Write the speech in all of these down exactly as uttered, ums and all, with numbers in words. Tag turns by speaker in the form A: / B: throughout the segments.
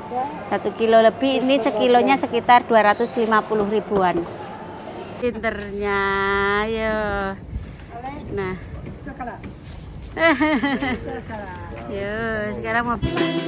A: Satu kilo lebih, ini sekilonya sekitar dua ratus lima puluh ribuan. Pinternya, yo. Nah, yo sekarang mau.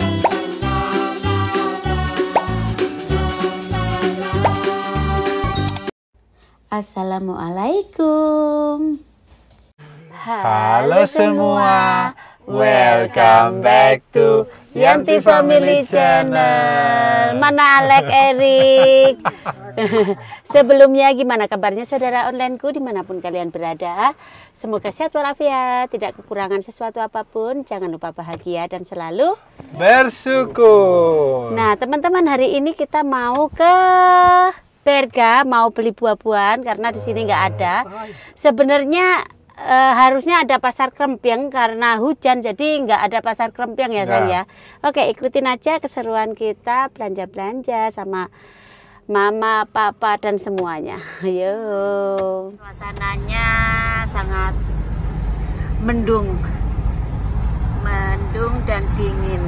A: Assalamualaikum.
B: Halo semua, welcome back to Yanti Family Channel.
A: Mana Alek Erik? Sebelumnya gimana kabarnya saudara onlineku dimanapun kalian berada? Semoga sehat walafiat, tidak kekurangan sesuatu apapun. Jangan lupa bahagia dan selalu
B: bersyukur.
A: Nah teman-teman, hari ini kita mau ke Berga, mau beli buah-buahan karena di sini nggak ada. Sebenarnya e, harusnya ada pasar Kremping karena hujan, jadi nggak ada pasar Kremping ya sayang ya. Oke, ikutin aja keseruan kita belanja-belanja sama mama, papa dan semuanya. Ayo. Suasananya sangat mendung, mendung dan dingin.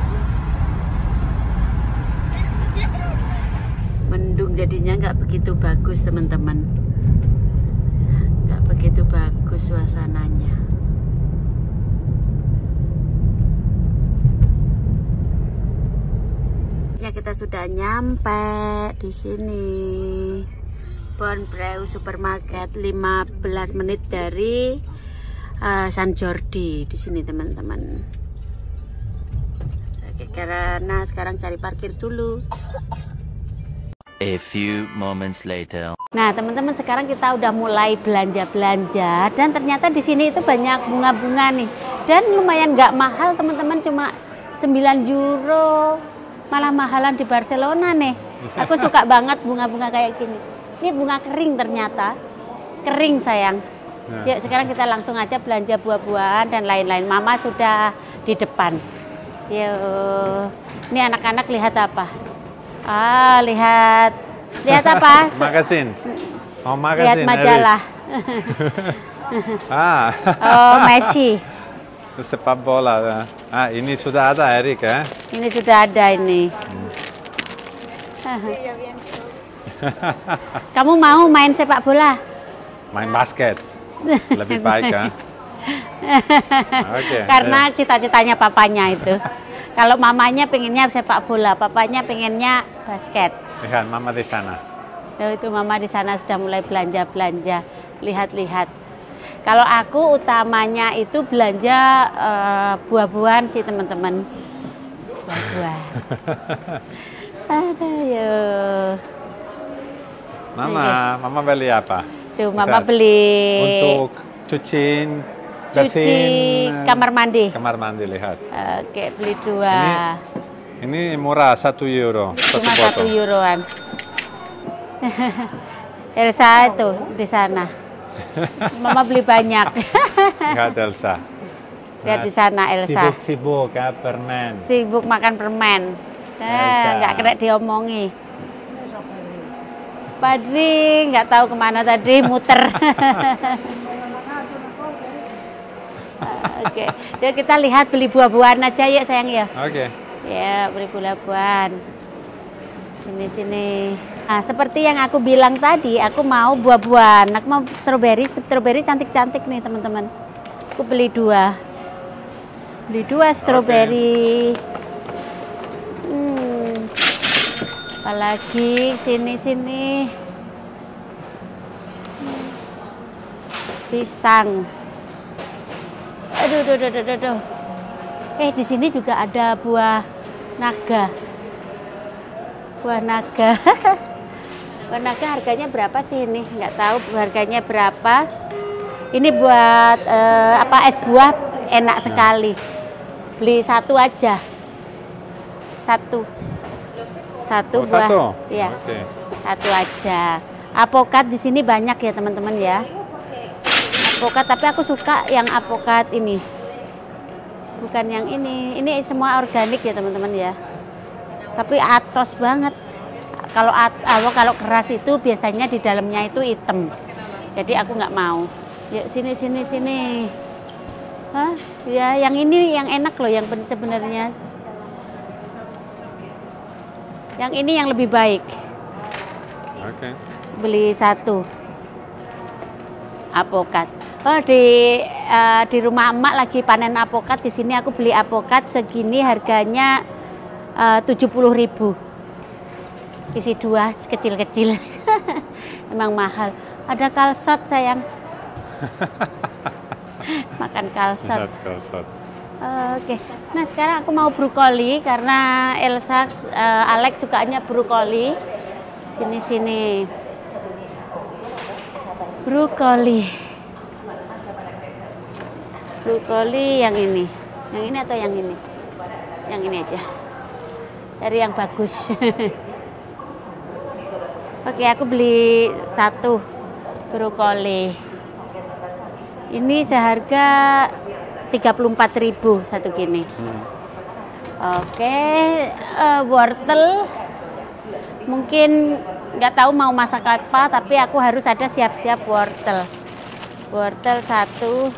A: Mendung jadinya nggak begitu bagus teman-teman, nggak begitu bagus suasananya. Ya kita sudah nyampe di sini, Bonpreu Supermarket, lima belas menit dari uh, San Jordi di sini teman-teman. Oke, karena sekarang cari parkir dulu.
C: A few moments later.
A: Nah, teman-teman, sekarang kita udah mulai belanja-belanja dan ternyata di sini itu banyak bunga-bunga nih. Dan lumayan nggak mahal, teman-teman, cuma sembilan euro. Malah mahalan di Barcelona nih. Aku suka banget bunga-bunga kayak gini. Ini bunga kering ternyata. Kering, sayang. Yuk, sekarang kita langsung aja belanja buah-buahan dan lain-lain. Mama sudah di depan. Yuk. Ini anak-anak lihat apa? Ah, lihat, lihat apa?
B: Magasin. Oh, magasin.
A: Lihat majalah.
B: Ah.
A: Oh, Messi.
B: Sepak bola. Ah, ini sudah ada, Erik ya?
A: Ini sudah ada ini. Hmm. Kamu mau main sepak bola?
B: Main basket. Lebih baik kan? Okay,
A: karena cita-citanya papanya itu. Kalau mamanya pengennya sepak bola, papanya pengennya basket.
B: Lihat mama di sana.
A: Oh, itu mama di sana sudah mulai belanja-belanja. Lihat-lihat. Kalau aku utamanya itu belanja uh, buah-buahan sih teman-teman. Buah-buah. Ada yo.
B: Mama,
A: okay.
B: Mama beli apa?
A: Tuh, Mama beli
B: untuk cuci
A: cuci kamar mandi.
B: Kamar mandi, lihat.
A: Oke, beli dua.
B: Ini, ini murah, satu euro.
A: Cuma satu euroan. Elsa itu di sana. Mama beli banyak.
B: Lihat Elsa.
A: Lihat di sana Elsa.
B: Sibuk-sibuk ya, permen.
A: Sibuk makan permen. Nah, nggak kena diomongi. Padri nggak tahu kemana tadi, muter. Oke, okay. Yuk kita lihat beli buah-buahan aja yuk sayang ya.
B: Oke. Okay.
A: Ya, beli buah-buahan. Sini sini. Nah, seperti yang aku bilang tadi, aku mau buah-buahan. Aku mau stroberi, stroberi cantik-cantik nih teman-teman. Aku beli dua. Beli dua stroberi. Okay. Hmm. Apalagi sini sini. Pisang. Aduh, aduh, aduh, aduh, aduh. Eh, di sini juga ada buah naga. Buah naga. Buah naga harganya berapa sih ini? Nggak tahu harganya berapa. Ini buat eh, apa es buah enak sekali. Beli satu aja. Satu. Satu
B: Oh,
A: buah.
B: Satu?
A: Ya.
B: Okay.
A: Satu aja. Apokat di sini banyak ya teman-teman ya. Apokat, tapi aku suka yang apokat ini, bukan yang ini. Ini semua organik ya teman-teman ya. Tapi atos banget. Kalau at, kalau keras itu biasanya di dalamnya itu hitam. Jadi aku nggak mau. Yuk sini sini sini. Hah? Ya yang ini yang enak loh, yang sebenarnya. Yang ini yang lebih baik.
B: Oke. Okay.
A: Beli satu. Apokat. Oh, di uh, di rumah emak lagi panen apokat. Di sini aku beli apokat segini harganya uh, tujuh puluh ribu. Isi dua kecil-kecil. Emang mahal. Ada kalsot sayang. Makan kalsot.
B: kalsot.
A: Uh, Oke. Okay. Nah sekarang aku mau brokoli karena Elsa, uh, Alex sukanya brokoli. Sini sini. Brokoli. Brokoli yang ini. Yang ini atau yang ini? Yang ini aja. Cari yang bagus. Oke, aku beli satu brokoli. Ini seharga tiga puluh empat ribu satu gini. Hmm. Oke, uh, wortel. Mungkin nggak tahu mau masak apa, tapi aku harus ada siap-siap wortel. Wortel satu.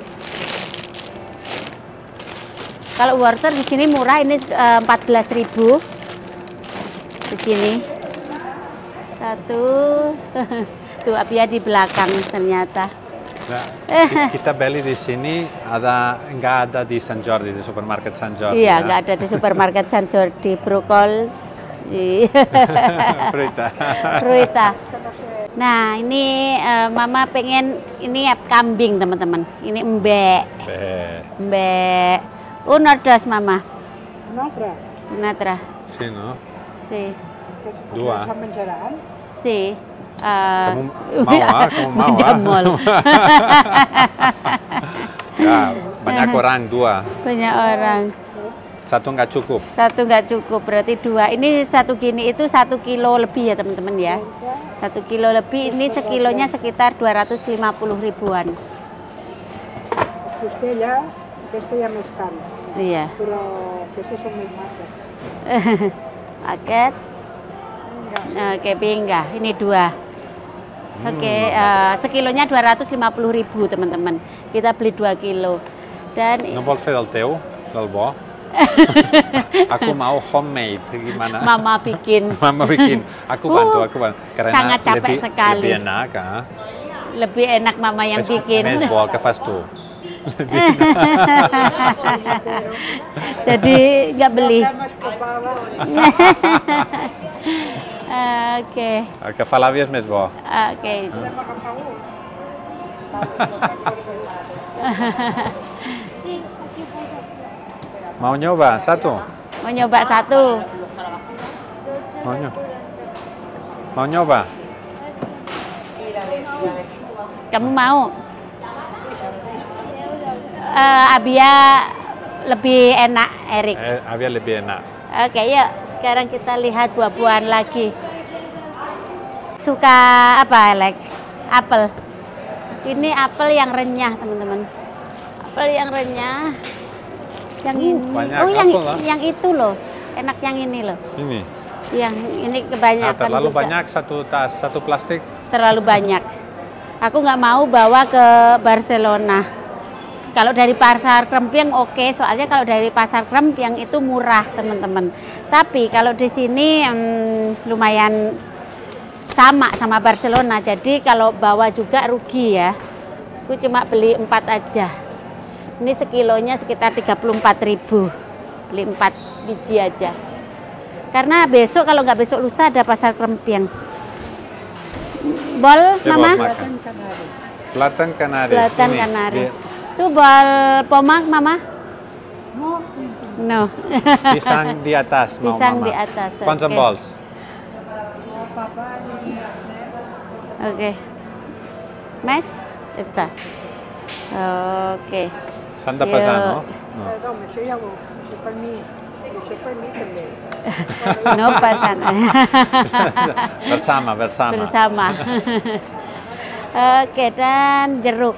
A: Kalau wortel di sini murah, ini uh, empat belas ribu. Begini. Satu. Tuh Abia di belakang ternyata.
B: Nah, kita beli di sini ada nggak ada di San Jordi, di supermarket San Jordi.
A: Iya,
B: ya?
A: nggak ada di supermarket San Jordi. Brokoli.
B: Fruita.
A: Fruita. Nah, ini uh, Mama pengen ini ya kambing teman-teman. Ini embe. Embe. Uno dos Mama.
D: Un'altra?
A: Un'altra.
B: Sì, no?
A: Sì.
B: Dua.
A: Sì. Uh,
B: kamu mau ah? Kamu mau
A: jamol.
B: Ya, banyak orang dua.
A: Banyak orang.
B: Satu nggak cukup.
A: Satu nggak cukup, berarti dua. Ini satu gini itu satu kilo lebih ya teman-teman ya. Satu kilo lebih, ini sekilonya sekitar dua ratus lima puluh ribuan.
D: Costella, aquesta ya més cara.
A: Iya.
D: Però aquestes són més maques.
A: Paket. Oke, pinggah. Ini dua. Oke, okay, uh, sekilonya dua ratus lima puluh ribu teman-teman. Kita beli dua kilo. Dan
B: non vol fer del teu, del bo? Aku mau homemade, gimana?
A: Mama bikin.
B: Mama bikin. Aku bantu, aku bantu. Karena
A: sangat capek
B: lebih,
A: sekali.
B: Lebih enak, ah.
A: Lebih enak Mama yang
B: Mes,
A: bikin.
B: Mes bo, que fas tu?
A: Jadi nggak beli. Oke.
B: El que fa l'àvia és més bo.
A: Oke.
B: Mau nyoba satu?
A: Mau nyoba satu.
B: Mau nyoba? Mau nyoba?
A: Kamu mau? Uh, Abia lebih enak, Erik.
B: Eh, Abia lebih enak.
A: Oke, yuk. Sekarang kita lihat buah-buahan lagi. Suka apa, Alex? Apel. Ini apel yang renyah, teman-teman. Apel yang renyah. Yang
B: uh,
A: ini.
B: Banyak
A: Oh, yang
B: apel, lah.
A: yang itu loh. Enak yang ini loh.
B: Ini.
A: Yang ini kebanyakan.
B: Nah, terlalu
A: juga.
B: banyak satu tas, satu plastik.
A: Terlalu banyak. Aku nggak mau bawa ke Barcelona. Kalau dari pasar Krempiang oke, okay, soalnya kalau dari pasar Krempiang itu murah teman-teman. Tapi kalau di sini hmm, lumayan sama sama Barcelona. Jadi kalau bawa juga rugi ya. Aku cuma beli empat aja. Ini sekilonya sekitar tiga puluh empat ribu. Beli empat biji aja. Karena besok kalau nggak besok lusa ada pasar Krempiang. Bol,
B: Ya,
A: Mama?
B: Platan kanari.
A: Platan
B: Ini,
A: kanari.
B: di-
A: Itu bol pomak, Mama? No.
B: Pisang di atas, mau
A: Pisang
B: mama.
A: di atas.
B: Quants en
A: oke.
B: vols?
A: Oke. Mes? Esta. Oke.
B: S'han de pesar,
A: Jo-
B: no? No.
D: Eh, no, això ja ho... Això per mi. Això per mi també.
A: No pasan.
B: Bersama, bersama.
A: Bersama. Oke, dan jeruk.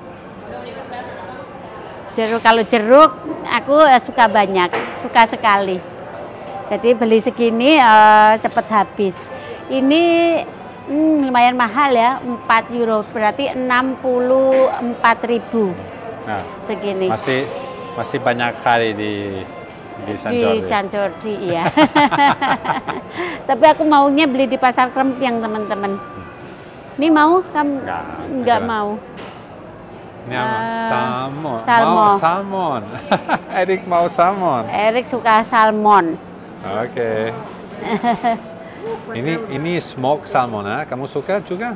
A: Jeruk, kalau jeruk aku eh, suka banyak, suka sekali. Jadi beli segini eh, cepet habis. Ini hmm, lumayan mahal ya, empat euro, berarti enam puluh empat ribu
B: Nah,
A: segini.
B: masih masih banyak hari di di San
A: Di
B: Jordi.
A: San Jordi, iya. Tapi aku maunya beli di pasar Krempiang, teman-teman. Ini mau? Kamu
B: Nggak,
A: nggak
B: nggak.
A: mau?
B: Ini apa?
A: Eh,
B: Salmon.
A: salmon.
B: Mau salmon. Erik mau salmon.
A: Erik suka salmon.
B: Oke. Ini ini smoke salmon, ya? Kamu suka juga?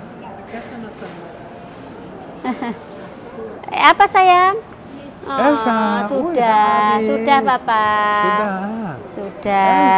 A: Eh, apa sayang? Oh,
B: Elsa,
A: sudah,
B: wih,
A: sudah
B: Adi.
A: Papa.
B: Sudah.
A: Sudah.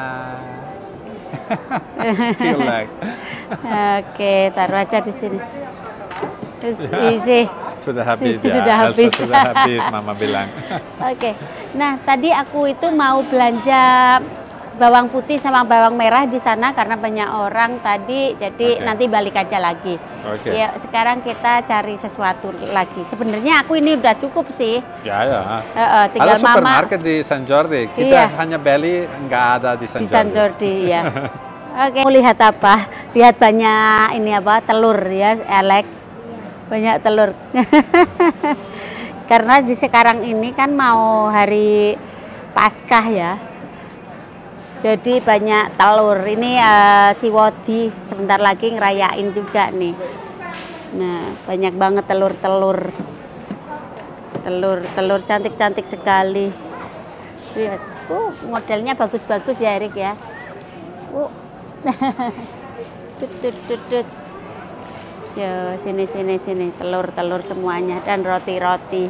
B: Elsa. Feel like.
A: Oke, taruh aja di sini. Terus isi.
B: Sudah habis ya.
A: Sudah
B: Elsa
A: habis.
B: sudah habis, Mama bilang.
A: Oke. Nah, tadi aku itu mau belanja bawang putih sama bawang merah di sana karena banyak orang tadi, jadi
B: Oke.
A: nanti balik aja lagi.
B: Oke.
A: Ya, sekarang kita cari sesuatu lagi. Sebenarnya aku ini udah cukup sih.
B: Ya, ya.
A: Eh, eh, tinggal
B: Ada
A: mama
B: supermarket di San Jordi. Kita
A: Iya.
B: hanya beli, nggak ada di San
A: di
B: Jordi.
A: San Jordi ya. Oke. Mau lihat apa? Lihat banyak ini apa? Telur ya, Alex. Banyak telur. Karena di sekarang ini kan mau hari Paskah ya. Jadi banyak telur. Ini uh, si Wodi sebentar lagi ngerayain juga nih. Nah, banyak banget telur-telur. Telur-telur cantik-cantik sekali. Lihat. Uh, modelnya bagus-bagus ya, Erik ya. Uh. Tut, tut, tut, tut. Yo, sini sini sini telur-telur semuanya dan roti-roti.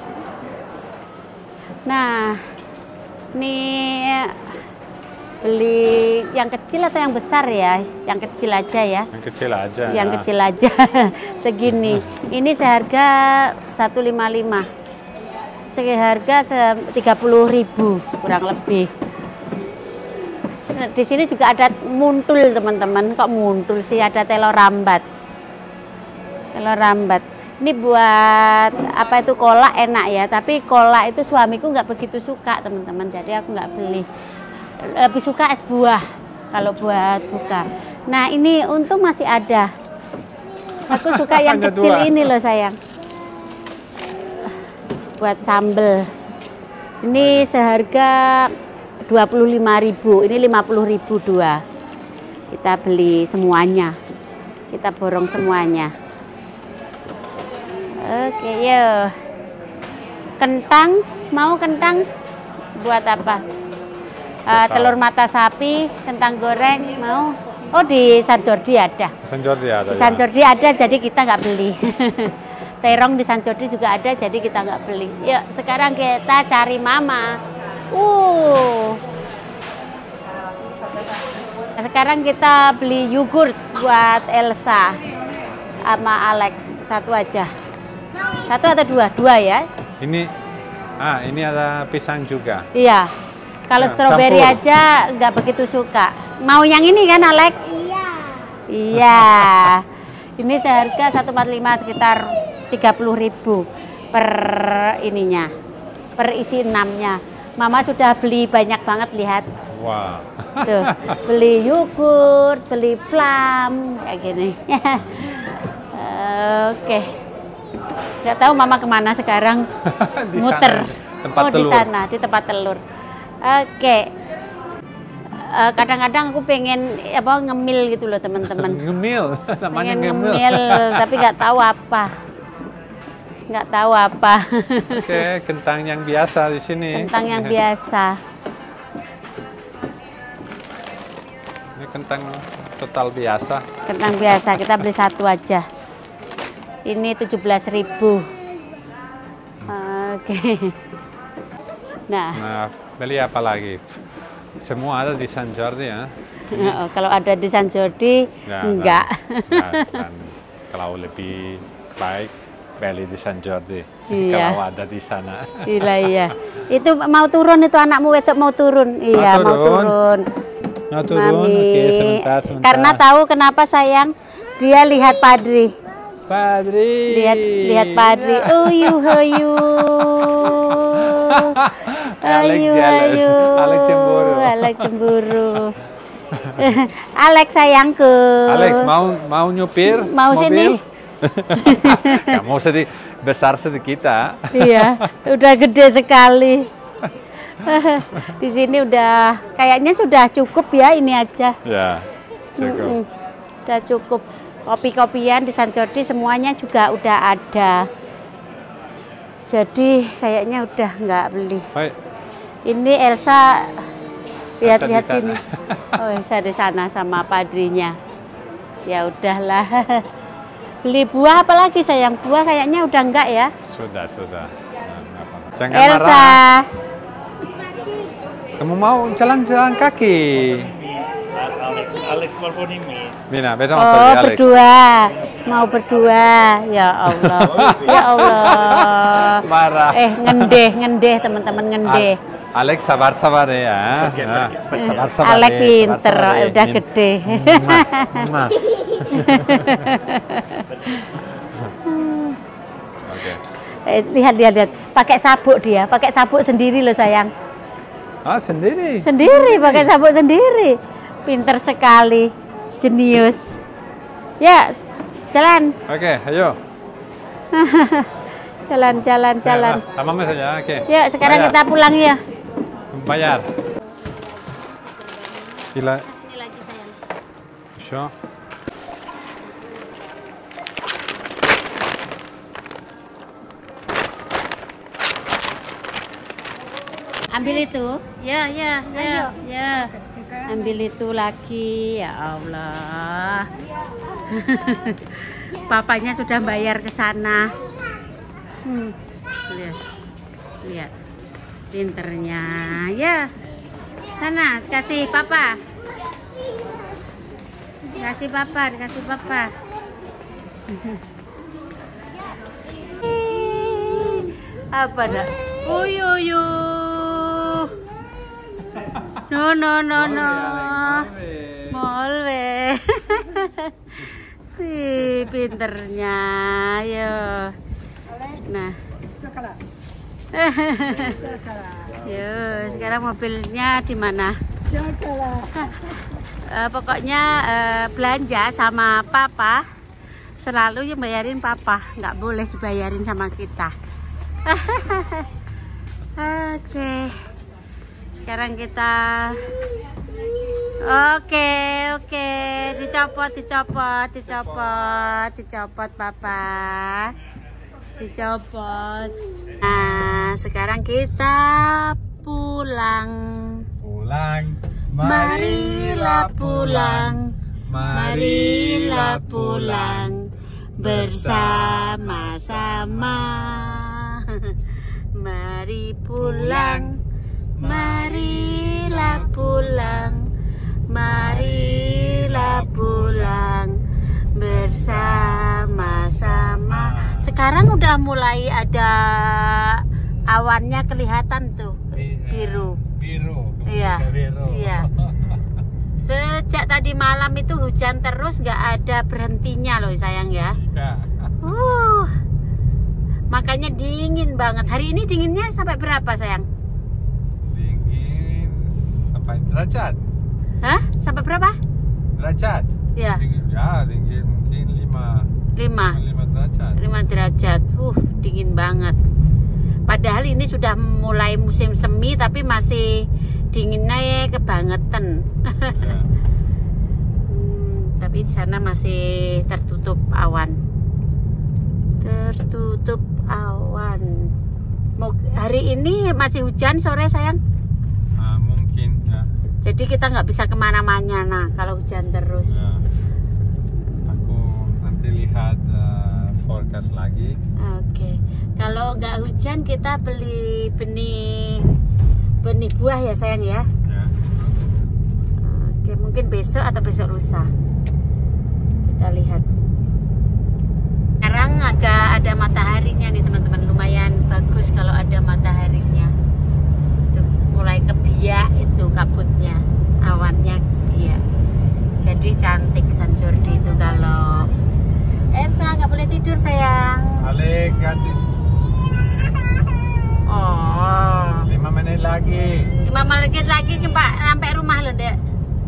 A: Nah, nih beli yang kecil atau yang besar ya? Yang kecil aja ya.
B: Yang kecil aja.
A: Yang
B: ya.
A: kecil aja. Segini. Ini seharga seratus lima puluh lima. Seharga tiga puluh ribu kurang lebih. Nah, di sini juga ada muntul, teman-teman. Kok muntul sih? Ada telur rambat. Telur rambat. Ini buat apa itu kolak enak ya. Tapi kolak itu suamiku nggak begitu suka, teman-teman. Jadi aku nggak beli. Lebih suka es buah kalau buat buka. Nah, ini untung masih ada. Aku suka yang
B: Hanya
A: kecil
B: dua.
A: ini loh sayang. Buat sambel. Ini seharga dua puluh lima ribu. Ini lima puluh ribu dua. Kita beli semuanya. Kita borong semuanya. Oke, yo. Kentang, mau kentang? Buat apa? Uh, telur mata sapi, kentang goreng, mau? Oh, di San Jordi ada.
B: San Jordi ada.
A: Di San
B: ya.
A: Jordi ada, jadi kita nggak beli. Terong di San Jordi juga ada, jadi kita nggak beli. Yuk, sekarang kita cari mama. Uh. Nah, sekarang kita beli yogurt buat Elsa sama Alex. Satu aja. Satu atau dua? Dua ya?
B: Ini, ah ini ada pisang juga.
A: Iya. Kalau
B: Nah,
A: stroberi
B: campur.
A: aja nggak begitu suka. Mau yang ini kan, Alex? Iya. Iya. Ini seharga seratus empat puluh lima, sekitar tiga puluh ribu per ininya. Per isi enamnya. Mama sudah beli banyak banget, lihat.
B: Wah.
A: Tuh, beli yogurt, beli flam, kayak gini. Oke. Nggak tahu Mama kemana sekarang.
B: Di
A: Muter.
B: sana, tempat
A: oh, di
B: telur.
A: sana, di tempat telur. Oke. Eh, kadang-kadang aku pengen apa ngemil gitu loh, teman-teman.
B: Ngemil, namanya
A: Pengen
B: ngemil.
A: ngemil, tapi nggak tahu apa. Nggak tahu apa.
B: Oke, kentang yang biasa di sini.
A: Kentang yang biasa.
B: Ini kentang total biasa.
A: Kentang biasa, kita beli satu aja. Ini tujuh belas ribu. Oke. Nah,
B: Nah, beli apa lagi? Semua ada di San Jordi ya.
A: oh, kalau ada di San Jordi,
B: Ya,
A: enggak.
B: dan- ya, dan kalau lebih baik beli di San Jordi.
A: Iya.
B: Kalau ada di sana.
A: Gila iya. Itu mau turun itu anakmu wedok mau turun. Iya, mau
B: turun.
A: turun.
B: Mau turun?
A: Mami.
B: Oke, sebentar, sebentar.
A: Karena tahu kenapa sayang? Dia lihat Padri.
B: Padri.
A: Lihat lihat Padri. Uyu uyu.
B: Alex
A: Ayu
B: jealous.
A: ayu.
B: Alex cemburu.
A: Alex cemburu. Alex sayangku.
B: Alex mau mau nyupir?
A: Mau
B: mobil?
A: sini.
B: Kamu sedih besar sedikit kita.
A: Iya, udah gede sekali. Di sini udah kayaknya sudah cukup ya, ini aja.
B: Ya, cukup.
A: Mm-mm. Udah cukup. Kopi-kopian di Sanjordi semuanya juga udah ada. Jadi kayaknya udah nggak beli.
B: Baik.
A: Ini Elsa lihat-lihat
B: Elsa di
A: sini. Oh, Elsa di sana sama padrinya. Ya udahlah. Beli buah apa lagi sayang? Buah kayaknya udah enggak ya?
B: Sudah, sudah. Nah, apa. Jangan
A: Elsa.
B: marah. Kamu mau jalan-jalan kaki?
E: Alex, Alex walaupun ini.
B: Mina, beda
A: Oh,
B: motor di Alex.
A: berdua. Mau berdua. Ya Allah. Ya Allah.
B: Marah.
A: Eh, ngendeh, ngendeh teman-teman ngendeh.
B: A- Alex sabar-sabar ya. Nah, sabar-sabar.
A: Alek
B: deh,
A: pinter,
B: sabar-sabar deh.
A: udah
B: Min-
A: gede.
B: Mwah, mwah. Oke.
A: Eh, lihat, lihat, lihat. Pakai sabuk dia, pakai sabuk sendiri loh sayang.
B: Ah, sendiri.
A: Sendiri, pakai sabuk sendiri. Pinter sekali, jenius. Ya, jalan.
B: Oke, ayo.
A: Jalan, jalan, jalan.
B: Nah, sama Mas saja. Oke.
A: Yuk, sekarang
B: Bayar.
A: kita pulang ya.
B: Bayar. Gila.
A: Ini lagi sayang.
B: Sure.
A: Ambil itu. Ya, ya, ya, ya. Ambil itu lagi. Ya Allah. Papanya sudah bayar ke sana. Hmm. Lihat. Lihat. Pinternya. Ya. Sana, kasih papa. Kasih papa, kasih papa. Apa dah? Uyuyu. No, no, no, no. Molwe. Wih, pinternya. Yo. Nah. Yo, sekarang mobilnya di mana? Uh, pokoknya uh, belanja sama papa selalu yang bayarin papa, nggak boleh dibayarin sama kita. Oke, okay. Sekarang kita oke okay, oke okay. dicopot dicopot dicopot dicopot papa, dicopot. Nah, sekarang kita pulang.
B: Pulang.
A: Marilah pulang, marilah pulang bersama-sama. Mari pulang, marilah pulang, marilah pulang bersama-sama. Sekarang udah mulai ada awannya kelihatan tuh, biru.
B: Biru.
A: Iya, iya. Sejak tadi malam itu hujan terus, nggak ada berhentinya loh sayang ya. Uh, makanya dingin banget. Hari ini dinginnya sampai berapa sayang?
B: Dingin sampai derajat.
A: Hah? Sampai berapa?
B: Derajat.
A: Ya.
B: Dingin, ya dingin mungkin lima.
A: Lima.
B: Lima derajat.
A: Lima derajat. Uh, dingin banget. Padahal ini sudah mulai musim semi tapi masih dinginnya ya kebangetan.
B: Ya.
A: Hmm, tapi di sana masih tertutup awan. Tertutup awan. Mau hari ini masih hujan sore sayang.
B: Ah, mungkin ya.
A: Jadi kita nggak bisa kemana-mana nah kalau hujan terus.
B: Ya. Aku nanti lihat uh, forecast lagi.
A: Oke. Kalau nggak hujan kita beli benih benih buah ya sayang ya.
B: Ya.
A: Oke, mungkin besok atau besok lusa. Kita lihat. Sekarang agak ada mataharinya nih teman-teman, lumayan bagus kalau ada mataharinya. Tuh, mulai kebiak itu kabutnya, awannya kebiak. Jadi cantik Sanjordi itu kalau Elsa nggak boleh tidur sayang.
B: Alek kasih.
A: Oh.
B: Lima menit lagi.
A: Lima menit lagi jumpa sampai rumah loh dek.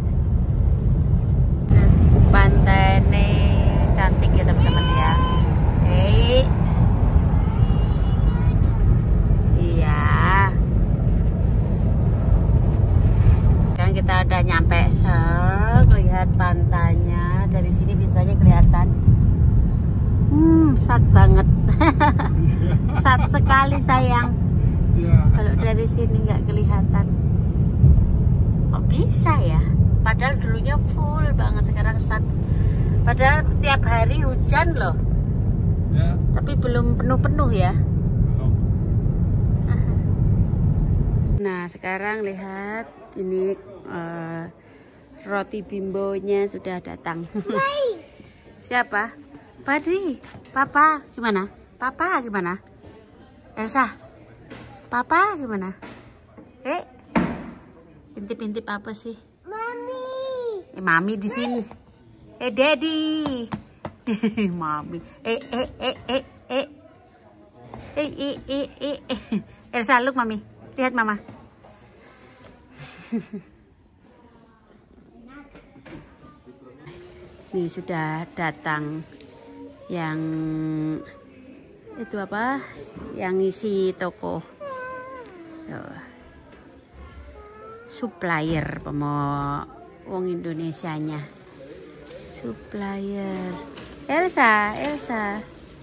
A: Pantai nih cantik ya teman-teman ya. Hei. Iya. Samsat banget. Sat sekali sayang. Kalau dari sini nggak kelihatan. Kok bisa ya? Padahal dulunya full banget, sekarang sat. Padahal tiap hari hujan loh. Ya. Tapi belum penuh-penuh ya. Belum. Nah sekarang lihat ini uh, roti bimbonya sudah datang. Siapa? Padri. Papa gimana? Papa gimana? Elsa. Papa gimana? Eh, intip-intip apa sih? Mami. Eh, mami di sini. Eh, daddy. Mami. Eh, eh, eh, eh, eh. Eh, eh, eh, eh, eh. Elsa, look mami. Lihat mama. Nih sudah datang yang itu apa? Yang isi toko. Tuh. Supplier pemo wong Indonesianya. Supplier. Elsa, Elsa.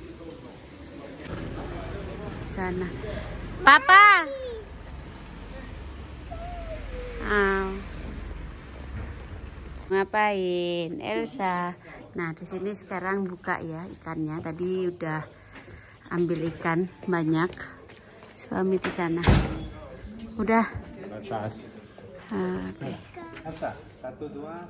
A: Sana. Papa. Ah. Ngapain, Elsa? Nah, di sini sekarang buka ya ikannya. Tadi udah ambil ikan banyak. Suami di sana. Udah.
B: Batas.
A: Ah, oke. Okay.
B: Satu dua.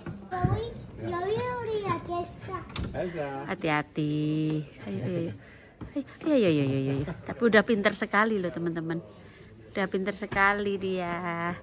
A: Hati-hati. Ayo, ayo, ayo, ayo, ayo, ayo, ayo. Tapi udah pinter sekali loh teman-teman. Udah pinter sekali dia.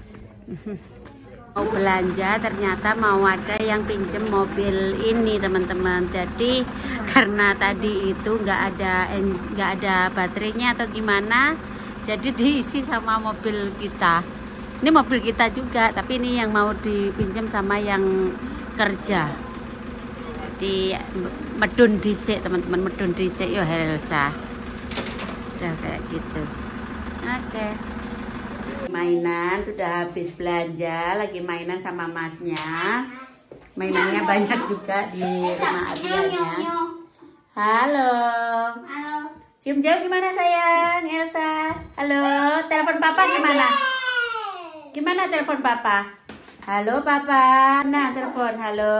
A: Mau belanja ternyata mau ada yang pinjem mobil ini teman-teman. Jadi karena tadi itu nggak ada nggak ada baterainya atau gimana, jadi diisi sama mobil kita. Ini mobil kita juga, tapi ini yang mau dipinjam sama yang kerja. Jadi medun dhisik teman-teman, medun dhisik yo Elsa. Udah kayak gitu. Oke. Okay. Mainan sudah habis belanja, lagi mainan sama masnya. Mainannya banyak juga di rumah Adianya. Halo. Halo. Cium jauh gimana sayang, Elsa? Halo. Telepon papa gimana? Gimana telepon papa? Halo papa. Nah telepon. Halo.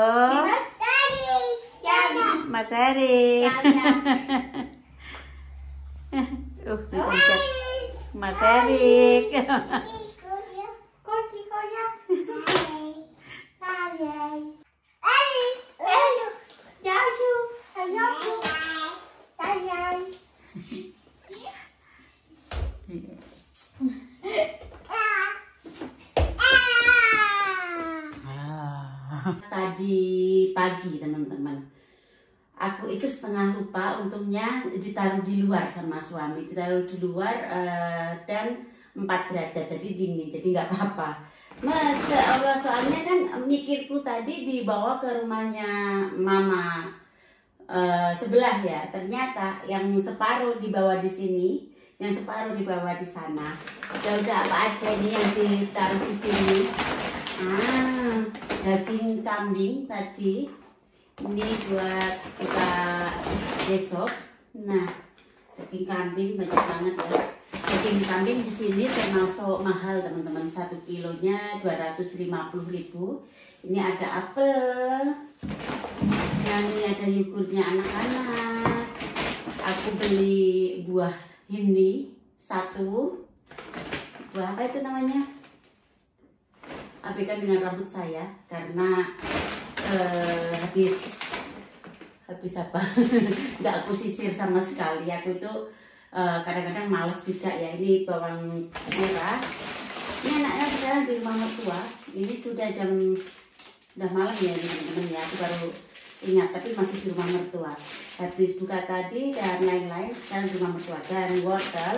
A: Mas Erik. Uh, dipencet. Mas Erik. Tadi pagi teman-teman, aku itu setengah lupa, untungnya ditaruh di luar sama suami, ditaruh di luar uh, dan empat derajat jadi dingin, jadi nggak apa-apa. Masya Allah, soalnya kan mikirku tadi dibawa ke rumahnya mama uh, sebelah ya, ternyata yang separuh dibawa di sini, yang separuh dibawa di sana. Ya udah apa aja ini yang ditaruh di sini. Ah, daging kambing tadi. Ini buat kita besok. Nah, daging kambing banyak banget ya. Daging kambing di sini termasuk mahal teman-teman. Satu kilonya dua ratus lima puluh ribu. Ini ada apel. Yang ini ada yogurtnya anak-anak. Aku beli buah ini satu. Buah apa itu namanya? Apikan dengan rambut saya karena Uh, habis habis apa nggak aku sisir sama sekali. Aku itu kadang-kadang uh, males juga ya. Ini bawang merah, ini anaknya sekarang di rumah mertua. Ini sudah jam udah malam ya teman-teman ya, aku baru ingat, tapi masih di rumah mertua. Habis buka tadi dan lain-lain, sekarang di rumah mertua. Dan wortel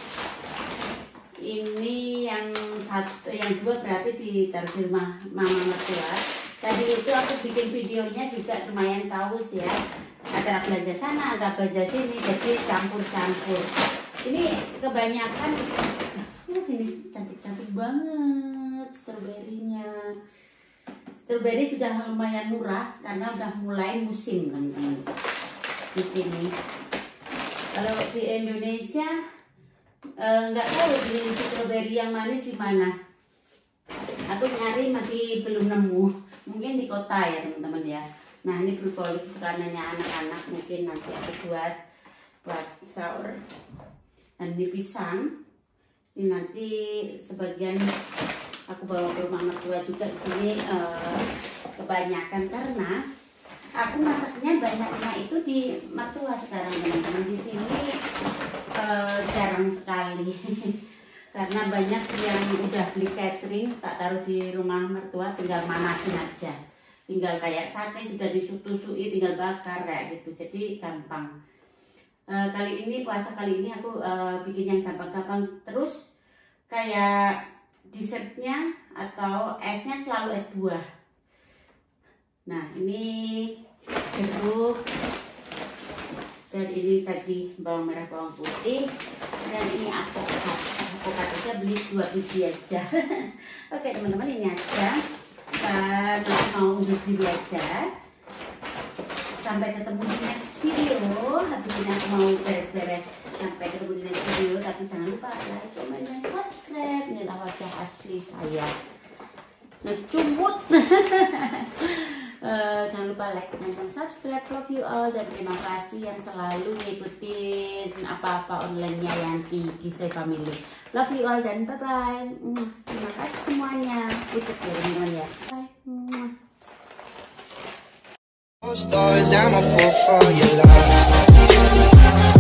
A: ini yang satu, yang dua berarti ditaruh di rumah mama mertua. Tadi itu aku bikin videonya juga lumayan kaos ya, antara belanja sana, antara belanja sini, jadi campur-campur. Ini kebanyakan, uh, ini cantik-cantik banget stroberinya. Stroberi sudah lumayan murah karena udah mulai musim teman-teman. di sini. Kalau di Indonesia nggak eh, tahu di strawberry yang manis di mana. Aku nyari masih belum nemu. Mungkin di kota ya teman-teman ya. Nah ini brokoli kesukaannya anak-anak, mungkin nanti aku buat buat sahur. Dan ini pisang. Ini nanti sebagian aku bawa ke rumah mertua juga di sini uh, kebanyakan karena aku masaknya banyaknya itu di mertua sekarang teman-teman. Di sini uh, jarang sekali. Karena banyak yang udah beli catering, tak taruh di rumah mertua, tinggal manasin aja. Tinggal kayak sate sudah disusui, tinggal bakar kayak gitu. Jadi gampang. E, kali ini, puasa kali ini aku e, bikin yang gampang-gampang. Terus kayak dessertnya atau esnya selalu es buah. Nah ini jeruk. Dan ini tadi bawang merah, bawang putih. Dan ini alpukat. Alpukat saya beli dua biji aja. Oke teman-teman, ini aja. Dan mau undur diri aja. Sampai ketemu di next video. Habis ini aku mau beres-beres. Sampai ketemu di next video. Tapi jangan lupa like, comment, dan subscribe. Inilah wajah asli saya. Ngecumut. Uh, jangan lupa like, comment, dan subscribe. Love you all dan terima kasih yang selalu ngikutin apa-apa online-nya Yanti Gisel Family. Love you all dan bye bye. Terima kasih semuanya. Tutup ya teman-teman ya. Bye.
F: Stories, I'm a fool for your love.